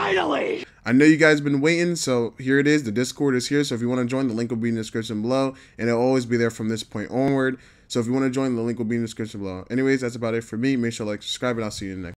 Finally! I know you guys been waiting, so here it is. The Discord is here, so if you want to join, the link will be in the description below, and it'll always be there from this point onward. So if you want to join, the link will be in the description below. Anyways, that's about it for me. Make sure to like, subscribe, and I'll see you in the next.